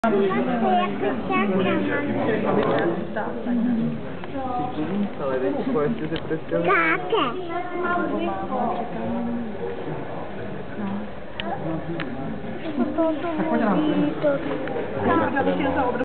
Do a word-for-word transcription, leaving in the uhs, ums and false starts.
Ale teď ještě se představit. Káke. Tak pojď nám.